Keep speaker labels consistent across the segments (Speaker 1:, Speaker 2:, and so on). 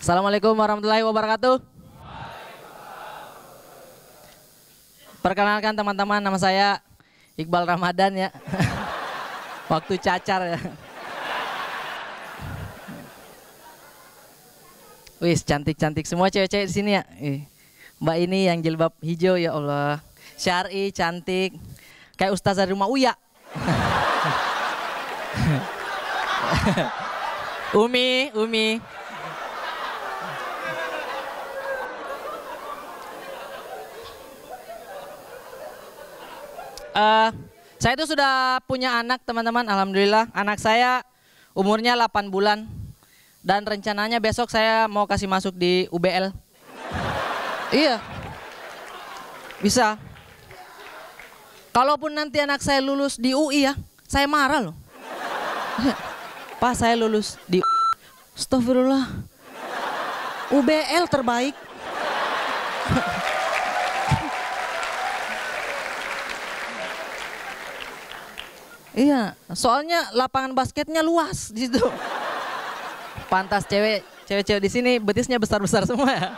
Speaker 1: Assalamualaikum warahmatullahi wabarakatuh. Perkenalkan teman-teman, nama saya Iqbal Ramadan ya. Waktu cacar ya. Wih, cantik-cantik semua cewek-cewek di sini ya. Mbak ini yang jilbab hijau, ya Allah. Syari cantik. Kayak ustazah di rumah Uya. Umi. Saya itu sudah punya anak teman-teman, alhamdulillah. Anak saya umurnya 8 bulan. Dan rencananya besok saya mau kasih masuk di UBL. Iya. Bisa. Kalaupun nanti anak saya lulus di UI ya, saya marah loh. Pak, saya lulus di Astagfirullah. UBL terbaik. Iya, soalnya lapangan basketnya luas di situ. Pantas cewek-cewek di sini betisnya besar-besar semua ya.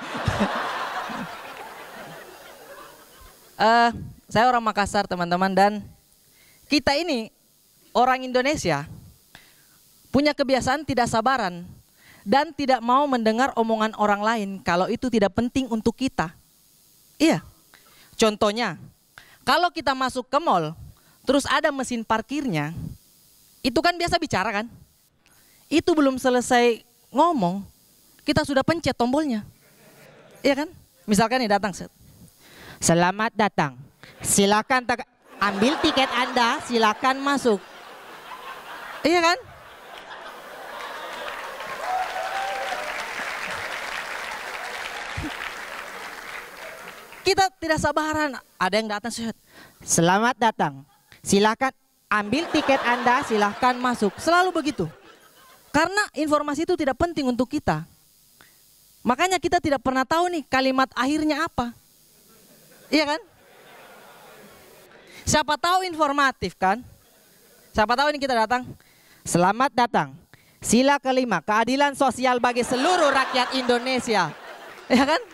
Speaker 1: Saya orang Makassar teman-teman, dan kita ini orang Indonesia punya kebiasaan tidak sabaran dan tidak mau mendengar omongan orang lain kalau itu tidak penting untuk kita. Iya. Contohnya, kalau kita masuk ke mall, terus ada mesin parkirnya, itu kan biasa bicara kan? Itu belum selesai ngomong, kita sudah pencet tombolnya. Iya kan? Misalkan nih datang, selamat datang, silakan ambil tiket Anda, silakan masuk. Iya kan? Kita tidak sabaran, ada yang datang, selamat datang, silakan ambil tiket Anda, silahkan masuk. Selalu begitu. Karena informasi itu tidak penting untuk kita. Makanya kita tidak pernah tahu nih kalimat akhirnya apa. Iya kan? Siapa tahu informatif kan? Siapa tahu ini kita datang, selamat datang, sila kelima, keadilan sosial bagi seluruh rakyat Indonesia. Iya kan?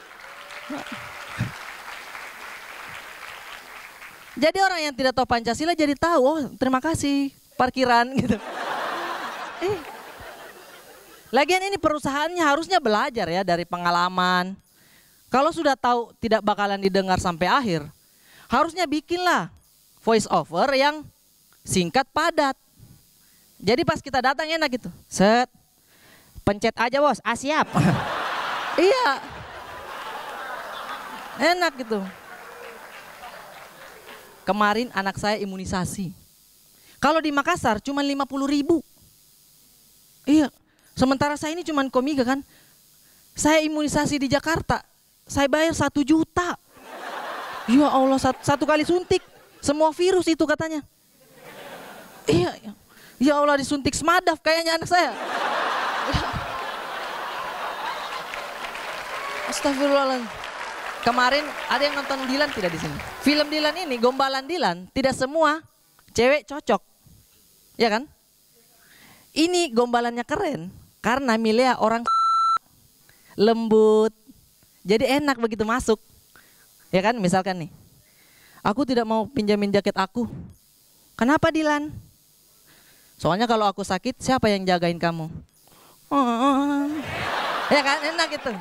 Speaker 1: Jadi orang yang tidak tahu Pancasila jadi tahu, oh terima kasih parkiran gitu. Lagian ini perusahaannya harusnya belajar ya dari pengalaman. Kalau sudah tahu tidak bakalan didengar sampai akhir, harusnya bikinlah voice over yang singkat padat. Jadi pas kita datang enak gitu. Set. Pencet aja bos, siap. Iya. Enak gitu. Kemarin anak saya imunisasi. Kalau di Makassar cuma 50.000. Iya. Sementara saya ini cuma Komiga kan. Saya imunisasi di Jakarta, saya bayar 1 juta. Ya Allah, satu kali suntik. Semua virus itu katanya. Iya. Ya Allah, disuntik Smadaf kayaknya anak saya. Astagfirullahaladzim. Kemarin ada yang nonton Dilan tidak di sini? Film Dilan ini, Gombalan Dilan, tidak semua cewek cocok. Ya kan? Ini gombalannya keren karena milih orang lembut. Jadi enak begitu masuk. Ya kan? Misalkan nih, aku tidak mau pinjamin jaket aku. Kenapa Dilan? Soalnya kalau aku sakit, siapa yang jagain kamu? Ya kan? Enak itu.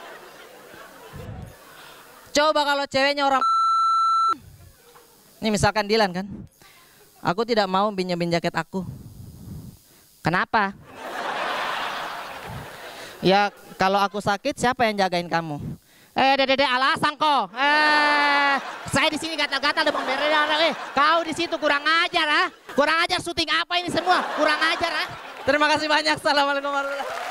Speaker 1: Coba kalau ceweknya orang, ini misalkan Dilan kan, aku tidak mau pinjamin jaket aku. Kenapa? Ya kalau aku sakit siapa yang jagain kamu? Dede alasan kok. Saya di sini gatal-gatal demam berdarah. Kau di situ kurang ajar ah. Kurang ajar, syuting apa ini semua? Kurang ajar ah. Terima kasih banyak. Assalamualaikum warahmatullahi wabarakatuh.